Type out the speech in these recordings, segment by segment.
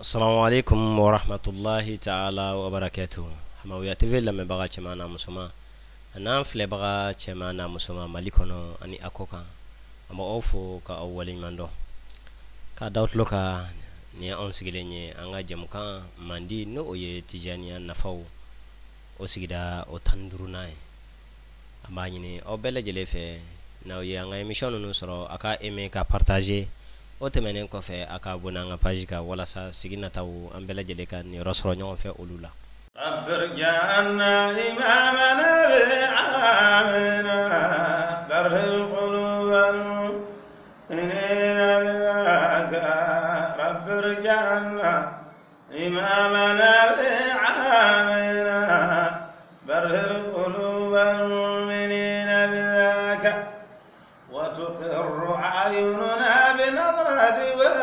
Assalamu alaikum wa rahmatullahi ta'ala wa barakatuh. Hamawiya TV lamɛ baga cɛman n'a musoman an'an filɛbaga cɛman n'a musoman Mali kɔnɔ ani a kɔ kan an b'aw fo ka aw waleɲuman dɔn k'a d'aw tulo kan ni anw sigilen ye an ka jɛmukan mandi n'o o ye Tijaniya nafaw o sigida o 15nan ye an b'a ɲini aw bɛɛ lajɛlen fɛ n'aw ye an ka émission ninnu sɔrɔ a ka aimer ka partager o tɛmɛnen kɔfɛ a ka abonné an ka page kan walasa sigi nataw an bɛɛ lajɛlen ka niyɔrɔ sɔrɔ ɲɔgɔn fɛ olu la. وتقر أعيننا بنظرة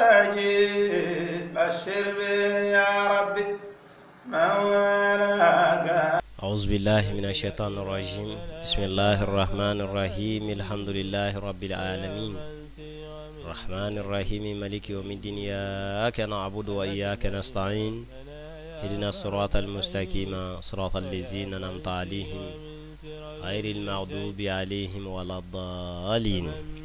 وجهه بشر به يا ربي من وراك. أعوذ بالله من الشيطان الرجيم. بسم الله الرحمن الرحيم. الحمد لله رب العالمين الرحمن الرحيم مالك يوم الدين إياك نعبد وإياك نستعين اهدنا الصراط المستقيم صراط الذين أنعمت عليهم غير المغضوب عليهم ولا الضالين.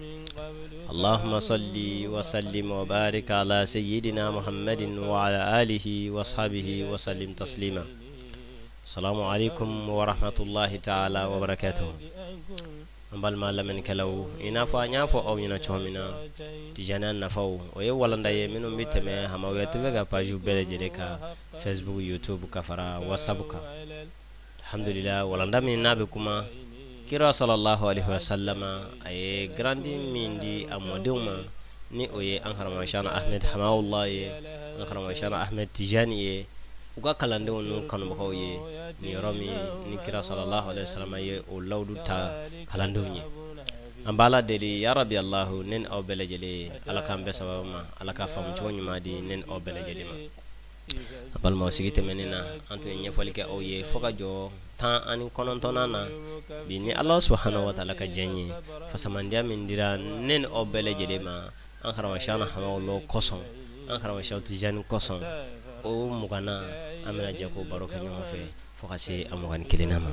اللهم صل وسلم وبارك على سيدنا محمد وعلى آله وصحبه وسلم تسليما. السلام عليكم ورحمة الله تعالى وبركاته. ambal malamen kalaw ina fa nya fo aw nyina chomina Tijaniya nafaw o ye walanda ye minum biteme hamawiya TV ga page bele jede ka Facebook, YouTube ka fara WhatsApp ka. Alhamdulillah walanda min nabe kuma kira sallallahu alaihi wasallama ay grandi min di amoduma ni oye an harama shana Ahmed Hamawullah ye an harama shana Ahmed Tijani ye uga kalande wonu kanu bakaw ye ni romi ni kira sallallahu alaihi wasallama ye o lawdu ta kalande nye ambala deli ya rabbi allah nen aw belejele ala kam be sabama ala ka fam choni madi nen aw belejele ma abal ma sigite menina antu nyefali ke aw ye foka jo tan ani konontona na bi ni Allah subhanahu wa ta'ala ka jenye fasamandia min dira nen o belejele ma an harama shana Hamawullah koson an harama shawti Tijani koson o mugana amina jako baroka ñoo fe fokasi amugan kilinama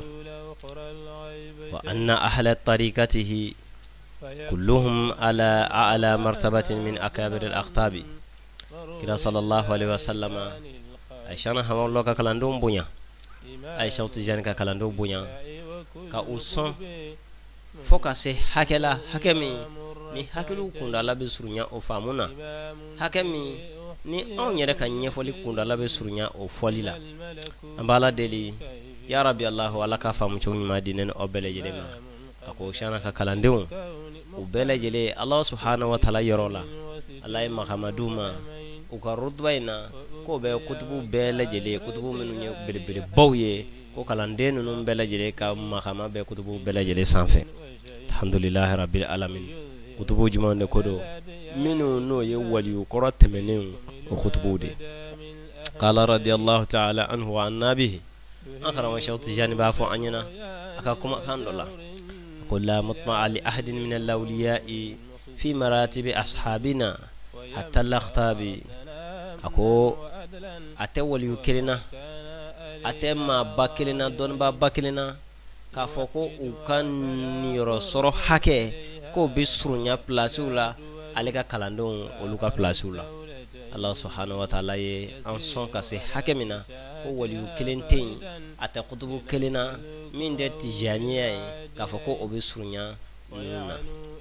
wa anna ahla tariqatihi kulluhum ala a'la martabatin min akabir al-aqtabi kira sallallahu alaihi wasallam aishana Hamawullah ka kalando bunya aisha Tijani ka kalando bunya ka uson fokasi hakela hakemi ni hakelu kunda labe surunya o famuna hakemi ni on yere kan nyefoli kunda labe surunya o folila ambala deli ya rabbi allah wala ka famu choni madinen o bele jele ma ako shana ka kalandew o bele jele allah subhanahu wa ta'ala yorola allah mahamaduma o ka rudwaina ko be kutubu bele jele kutubu menu nye bele bawye ko kalandenu num bele jele ka mahama be kutubu bele jele sanfe alhamdulillah rabbil alamin kutubu jumande kodo minu no ye wali ko temenen o khutbudi qala radiyallahu ta'ala anhu wa annabihi akhara wa shawti Tijani ba fu anyana aka kuma kandola qul la mutma'a li ahadin min al-awliya'i fi maratib ashabina hatta al-akhtabi ako ate wali kelina ate ma bakilina don ba bakilina ka foko u kan ni rosoro hake ko bisrunya plasula alika kalandon oluka plasula Allah subhanahu wa ta'ala ye an son kase hakemina ko waliyu kelenten ata kutubu kelena min de Tijaniya ye ka foko obisurunya nuna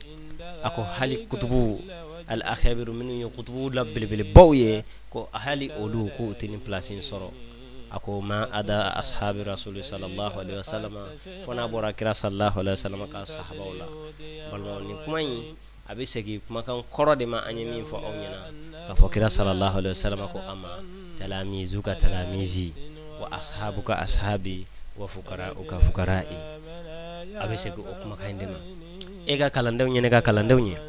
ako hali kutubu al akhabiru min kutubu la bilbil bawye ko hali olu ko tini placing soro ako ma ada ashabi rasul sallallahu alaihi wasallam fona bora kira sallallahu alaihi wasallam ka sahaba wala balmo ni kuma yi abe segi kuma kan koro de ma anyemi fo awnyana ka fo kira sallallahu alaihi wasallam ko ama talamizuka talamizi wa ashabuka ashabi wa fuqara'uka fuqara'i abe segi o kuma kan dema e ga kalandew nyene ga kalandew nye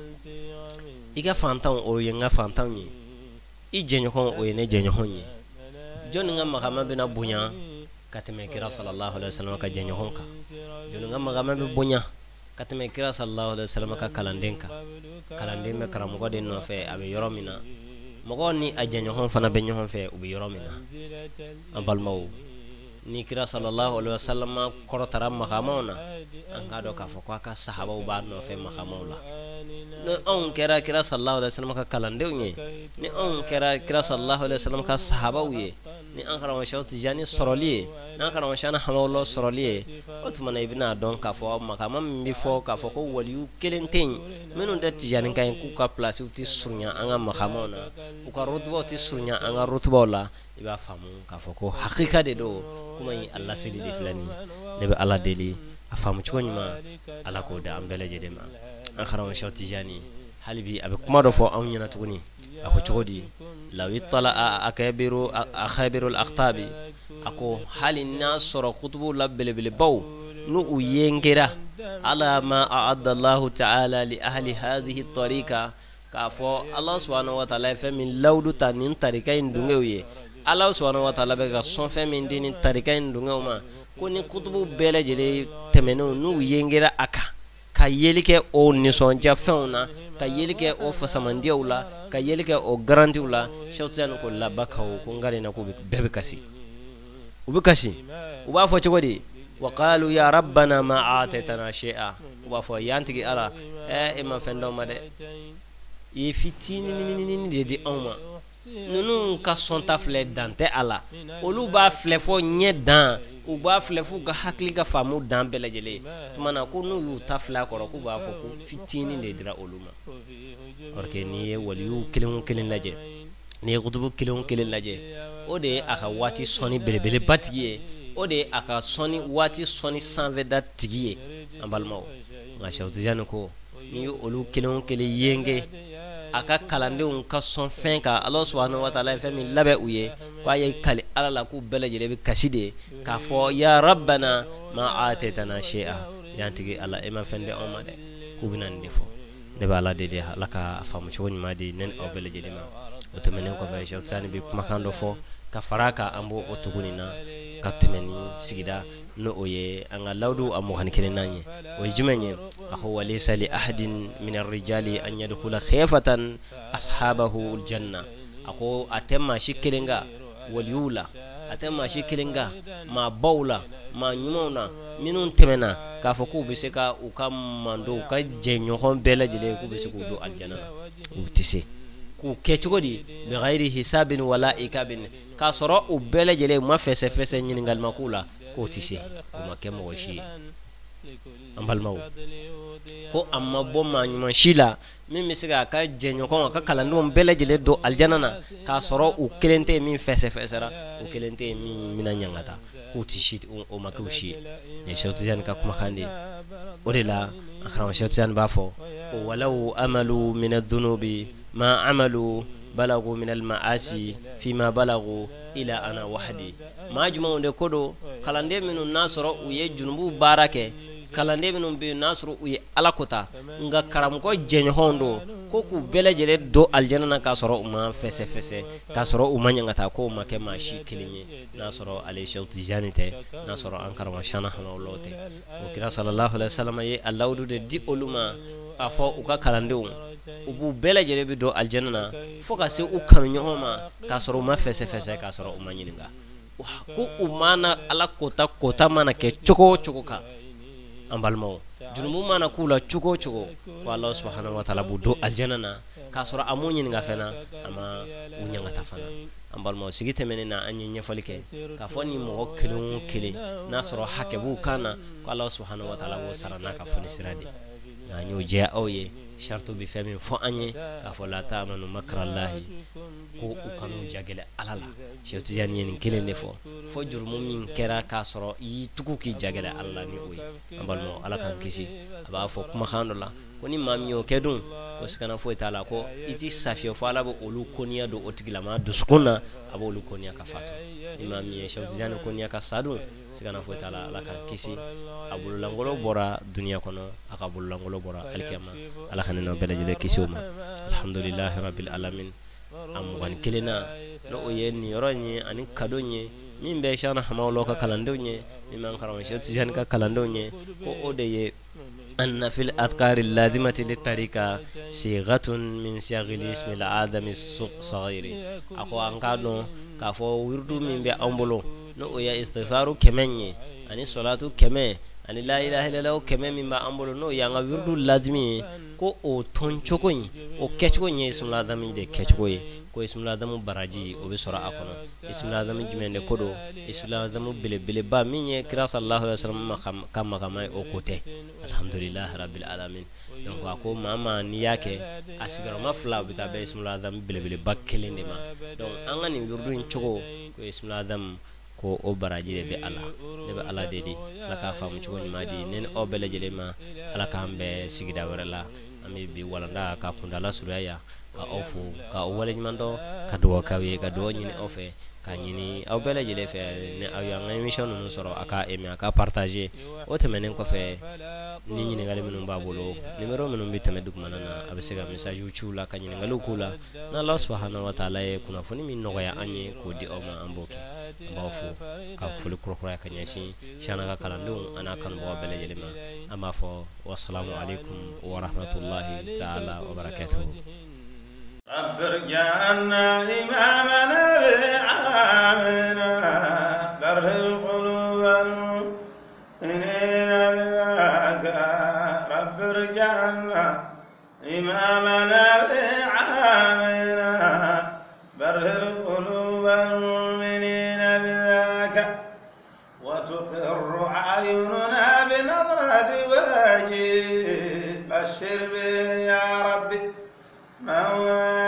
iga fantan o yenga fantan nye i jenyo kon o yene jenyo honye joni nga magama bina bunya kateme kira sallallahu alaihi wasallam ka jenyo honka joni nga magama be bunya kateme kira sallallahu alaihi wasallam ka kalandenka kalande me karamugo de no fe abe yoromina mogo ni ajanyo hon fana benyo hon fe ubi yoromina ambalmaw ni kira sallallahu alaihi wasallam korotara makamona angado ka fo ka sahaba uba no fe makamawla no on kira sallallahu alaihi wasallam ka kalande unye ni on kira sallallahu alaihi wasallam ka sahaba uye ni an kara washa tijani soroliye na kara washa na hamawlo soroliye otuma ibna don ka fo makama mi fo ka fo ko waliyu kelenten menu da tijani kan ku ka place uti surnya anga makamona u ka rutba uti surnya anga rutba la iba famu ka fo ko hakika de do kuma yi Allah sili de filani ne be Allah deli afamu chonyma ala ko da ambele jedema an kara washa tijani halibi abe kuma do fo an nyana tuguni ako chogodi law ittala akabiru akhabirul aqtabi ako halina sura kutubu labbele baw nu uyengera ala ma a'adda Allah ta'ala li ahli hadhihi at-tariqa kafo Allah subhanahu wa ta'ala fa min lawdu tanin tarika indungewe Allah subhanahu wa ta'ala be ga son fa min dinin tarika indungewma ko ni kutubu bele jele temenu nu uyengera aka ka yelike o nisonja fauna ka yelike o fasamandiawla ka yelike o garantiwla shawtan ko labakaw ko ngare na ko bebe kasi ubikasi uba fo chogodi wa qalu ya rabbana ma atatana shay'a uba fo yantigi ala ma fendo ma de e fitini ni de oma nunu ka sonta fle dante ala olu ba fle fo nyedan u ba fle fu ga hakli ga famu dan belejele tumana ko nu yu tafla ko ko ba fo ko fitini de dira oluma orke ni waliyu kilin laje ni gutubu kilin laje ode aka wati soni belebele batiye ode aka soni wati soni sanveda tigiye ambalmaw nga shawti janko ni olu kilin yenge aka kalande un ka son fenka Allah subhanahu wa ta'ala fa min labe uye ko ay kali ala ku belejele be kaside ka fo ya rabbana ma atatana shay'a yantigi ala ema fende on made ku binan defo ne bala de ala ka famu chogni madi nen o belejele ma o temenen ko fa shawtani be makando fo ka faraka ambo o tugunina ka temeni sigida no oye anga lawdu amu han kelenanye o jumenye ahu walaysa li ahadin min ar-rijali an yadkhula khifatan ashabahu al-janna ako atemma shikelenga waliyula atemma shikelenga ma bawla ma nyumona minun temena ka foko be se ka u kam mando ka jenyo hon bela jele ku be se ku do aljanna utise ku kechugodi bi ghairi hisabin wala ikabin ka soro u bela jele ma fese nyiningal makula ko tise ko makemo washi ambalmaw ko amma bomma nyuma shila min misiga ka jenyo ko ka kala ndum bele jele do aljanana ka soro u kelente min fese ra u kelente min mina nyangata ko tishi o makushi ne shawtijan ka kuma khande odela akhram shawtijan bafo walau amalu min adh-dhunubi ma amalu balagu min al-ma'asi fima balagu ila ana wahdi majma onde kodo kalande minun nasro uye junubu barake kalande minun be nasro uye alakota nga karam ko jenyo hondo ko ku belejele do aljanna ka soro uma fese ka soro uma nyangata ko make mashi kilinye nasro ale shawti janite nasro ankara wa shana hamawlote o kira sallallahu alaihi wasallam ye alawdu de di oluma afo uka kalande ubu belejele be do aljanna foka se ukanu nyoma ka soro uma fese ka soro uma nyininga ko umana ala kota mana ke choko ka ambalmo junumu mana kula choko ko Allah subhanahu wa ta'ala budo aljanna ka soro amunyi nga fena ama unyanga tafana ambalmo sigite menena anye nyefalike ka foni mo kilun kile nasro hakebu kana ko Allah subhanahu wa ta'ala wo sarana ka foni sirade na nyoje oye shartu bi fami fo anye ka fo la ta'amanu makrallahi ko ukanu jagele alala shewtu jani yen kelende fo jurmu min kera ka soro yi tukuki jagele alla ni oyi ambalmo ala kan kisi aba fo kuma khandola ko ni mamiyo kedun ko skana fo taala ko iti safiyo fo ala bo olu koniya do otigilama duskuna abo olu koniya ka fatu imami shewtu jani koniya ka sadu skana fo taala ala kan kisi abul langolo bora dunya kono akabul langolo bora alkiyama ala khanino belajele kisiuma alhamdulillah rabbil alamin amwan kelena no oyenni ronye anin kadonye min be shana hamawlo ka kalandonye min man karam shewti jan ka kalandonye ko odeye أن في الأذكار اللازمة للطريقة صيغة من صيغ الاسم الآدم الصغير أكو أنكادو كافو وردو من بأمبلو نو يا استغفار كمني أني صلاة كمن أني لا إله إلا الله كمن من بأمبلو نو يا وردو لازمي كو أو تونشوكوني أو كشكوني اسم الآدم يدي كشكوي ko ismul adamu baraji o be sura akono ismul adamu jumende kodo ismul adamu bele ba minye kira sallallahu alaihi wasallam kama o kote alhamdulillah rabbil alamin donc ako mama ni yake asigaro mafla bita be ismul adamu bele ba kelende ma donc an ngani wirdu nchogo ko ismul adamu ko o baraji be ala dedi la ka famu chogo ni madi nen o bele jele ma ala kambe sigida warala ami bi walanda ka kundala suraya ka ofu ka wala nyimando ka do ka we ka do nyini ofe ka nyini aw bele jele fe ne aw ya ngai mission no soro aka emi aka partager o temenen ko fe ni nyini ngale minum babulo numero minum bitame duk manana abesega message uchula ka nyini ngalo kula na Allah subhanahu wa ta'ala e kuna foni min no ya anye ko di o ma amboke ambafu ka fuli kurokura ka nyasi shana ka kalandu ana kan bo bele jele ma amma fo wassalamu alaikum wa rahmatullahi ta'ala wa barakatuh رب ارجعنا إمامنا بعامنا بره القلوب المؤمنين بذاك رب ارجعنا إمامنا بعامنا بره القلوب المؤمنين بذاك وتقر أعيننا بنظرة وجهه بشر به يا ربي من